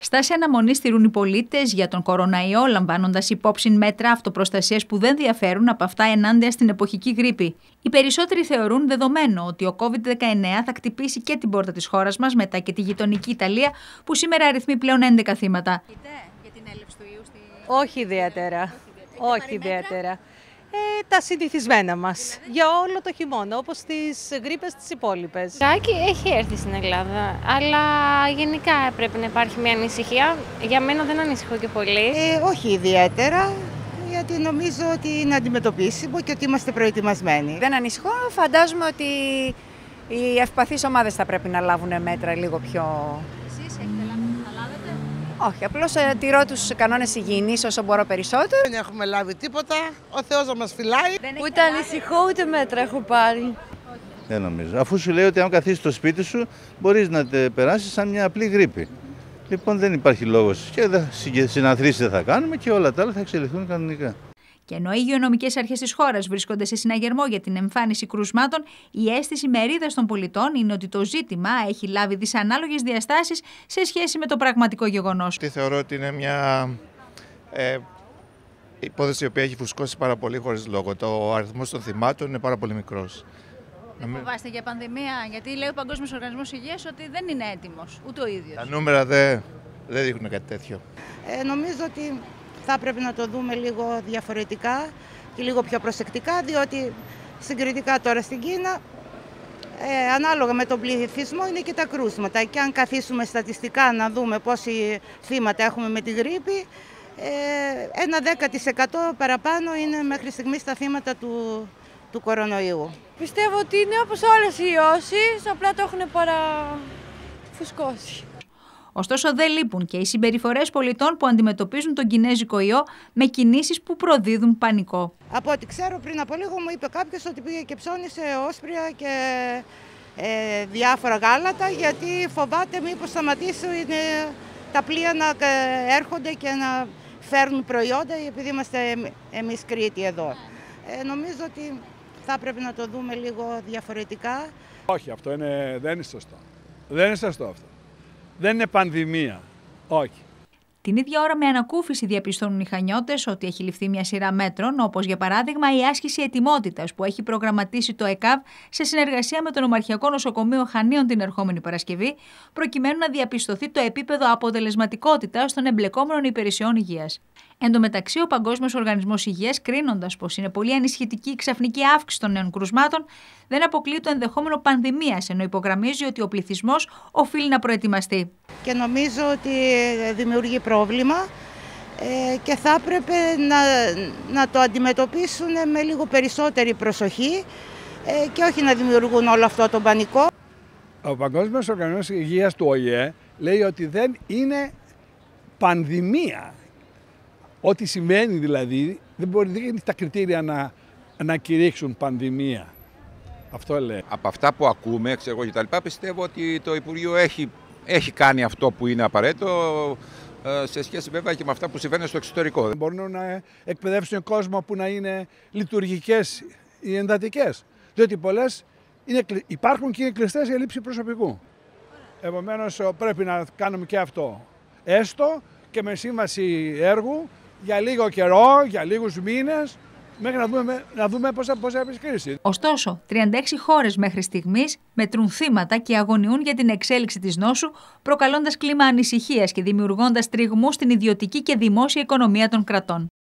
Στάση αναμονής στηρούν οι πολίτες για τον κοροναϊό, λαμβάνοντας υπόψη μέτρα αυτοπροστασίας που δεν διαφέρουν από αυτά ενάντια στην εποχική γρίπη. Οι περισσότεροι θεωρούν δεδομένο ότι ο COVID-19 θα χτυπήσει και την πόρτα της χώρας μας, μετά και τη γειτονική Ιταλία, που σήμερα αριθμεί πλέον 11 θύματα. Για την έλευση του ιού Όχι ιδιαίτερα. Όχι ιδιαίτερα. Τα συνηθισμένα μας για όλο το χειμώνα, όπως τις γρίπες τις υπόλοιπες. Έχει έρθει στην Ελλάδα, αλλά γενικά πρέπει να υπάρχει μια ανησυχία. Για μένα δεν ανησυχώ και πολύ. Όχι ιδιαίτερα, γιατί νομίζω ότι είναι αντιμετωπίσιμο και ότι είμαστε προετοιμασμένοι. Δεν ανησυχώ, φαντάζομαι ότι οι ευπαθείς ομάδες θα πρέπει να λάβουν μέτρα λίγο πιο... Εσείς έχετε να λάβετε? Όχι, απλώς τηρώ τους κανόνες υγιεινής όσο μπορώ περισσότερο. Δεν έχουμε λάβει τίποτα, ο Θεός να μας φυλάει. Ούτε ανησυχώ, ούτε μέτρα έχω πάρει. Δεν νομίζω. Αφού σου λέει ότι αν καθίσεις στο σπίτι σου, μπορείς να περάσεις σαν μια απλή γρίπη. Λοιπόν, δεν υπάρχει λόγος. Και συναθρήσεις δεν θα κάνουμε και όλα τα άλλα θα εξελιχθούν κανονικά. Και ενώ οι υγειονομικές αρχές της χώρας βρίσκονται σε συναγερμό για την εμφάνιση κρουσμάτων, η αίσθηση μερίδας των πολιτών είναι ότι το ζήτημα έχει λάβει δυσανάλογες διαστάσεις σε σχέση με το πραγματικό γεγονός. Θεωρώ ότι είναι μια υπόθεση η οποία έχει φουσκώσει πάρα πολύ χωρίς λόγο. Ο αριθμός των θυμάτων είναι πάρα πολύ μικρός. Δεν φοβάστε για πανδημία, γιατί λέει ο Παγκόσμιος Οργανισμός Υγείας ότι δεν είναι έτοιμος, ούτε ο ίδιος. Τα νούμερα δεν δείχνουν κάτι τέτοιο. Νομίζω ότι θα πρέπει να το δούμε λίγο διαφορετικά και λίγο πιο προσεκτικά, διότι συγκριτικά τώρα στην Κίνα, ανάλογα με τον πληθυσμό είναι και τα κρούσματα. Και αν καθίσουμε στατιστικά να δούμε πόσοι θύματα έχουμε με τη γρίπη, ένα 10% παραπάνω είναι μέχρι στιγμής τα θύματα του κορονοϊού. Πιστεύω ότι είναι όπως όλες οι ιώσεις, απλά το έχουν παραφουσκώσει. Ωστόσο, δεν λείπουν και οι συμπεριφορές πολιτών που αντιμετωπίζουν τον κινέζικο ιό με κινήσεις που προδίδουν πανικό. Από ό,τι ξέρω, πριν από λίγο μου είπε κάποιος ότι πήγε και ψώνισε όσπρια και διάφορα γάλατα, γιατί φοβάται μήπως σταματήσουν τα πλοία να έρχονται και να φέρνουν προϊόντα, επειδή είμαστε εμείς Κρήτη εδώ. Νομίζω ότι θα πρέπει να το δούμε λίγο διαφορετικά. Όχι, αυτό δεν είναι σωστό. Δεν είναι σωστό αυτό. Δεν είναι πανδημία. Όχι. Την ίδια ώρα, με ανακούφιση, διαπιστώνουν οι Χανιώτες ότι έχει ληφθεί μια σειρά μέτρων, όπως για παράδειγμα η άσκηση ετοιμότητας που έχει προγραμματίσει το ΕΚΑΒ σε συνεργασία με το Νομαρχιακό Νοσοκομείο Χανίων την ερχόμενη Παρασκευή, προκειμένου να διαπιστωθεί το επίπεδο αποτελεσματικότητας των εμπλεκόμενων υπηρεσιών υγείας. Εν τω μεταξύ, ο Παγκόσμιος Οργανισμός Υγείας, κρίνοντας πως είναι πολύ ανησυχητική η ξαφνική αύξηση των νέων κρουσμάτων, δεν αποκλείει το ενδεχόμενο πανδημίας, ενώ υπογραμμίζει ότι ο πληθυσμός οφείλει να προετοιμαστεί. Και νομίζω ότι δημιουργεί πρόβλημα και θα έπρεπε να το αντιμετωπίσουν με λίγο περισσότερη προσοχή και όχι να δημιουργούν όλο αυτό το πανικό. Ο Παγκόσμιος Οργανισμός Υγείας του ΟΗΕ λέει ότι δεν είναι πανδημία. Ό,τι σημαίνει δηλαδή, δεν είναι τα κριτήρια να κηρύξουν πανδημία. Αυτό λέει. Από αυτά που ακούμε, ξέρω εγώ κτλ., πιστεύω ότι το Υπουργείο έχει κάνει αυτό που είναι απαραίτητο, σε σχέση βέβαια και με αυτά που συμβαίνουν στο εξωτερικό. Μπορούν να εκπαιδεύσουν κόσμο που να είναι λειτουργικές ή εντατικές. Διότι πολλές υπάρχουν και είναι κλειστές για λήψη προσωπικού. Επομένως πρέπει να κάνουμε και αυτό. Έστω και με σύμβαση έργου για λίγο καιρό, για λίγους μήνες, μέχρι να δούμε πώς θα επισκρίσει. Ωστόσο, 36 χώρες μέχρι στιγμής μετρούν θύματα και αγωνιούν για την εξέλιξη της νόσου, προκαλώντας κλίμα ανησυχίας και δημιουργώντας τριγμούς στην ιδιωτική και δημόσια οικονομία των κρατών.